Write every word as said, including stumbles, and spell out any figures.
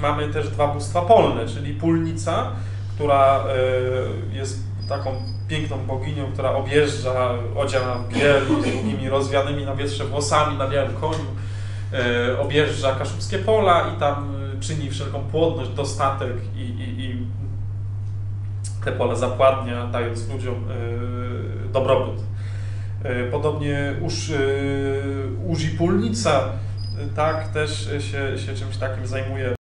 mamy też dwa bóstwa polne, czyli Pólnica, która jest taką piękną boginią, która objeżdża, odziana w biel, z długimi rozwianymi na wietrze włosami, na białym koniu, objeżdża kaszubskie pola i tam czyni wszelką płodność, dostatek i, i, i te pola zapładnia, dając ludziom dobrobyt. Podobnie Uż, Uż i Pólnica tak też się, się czymś takim zajmuje.